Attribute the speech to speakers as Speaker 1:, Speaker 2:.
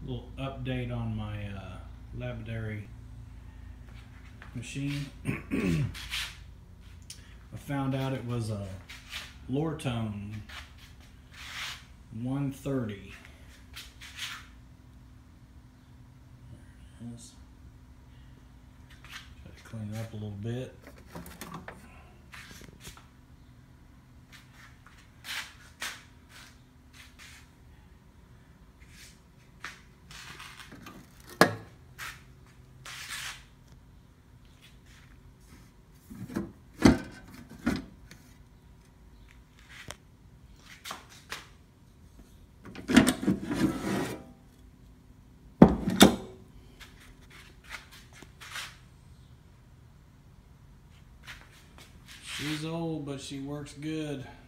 Speaker 1: Little update on my lapidary machine. I found out it was a Lortone 130. There it is. Try to clean it up a little bit. She's old, but she works good.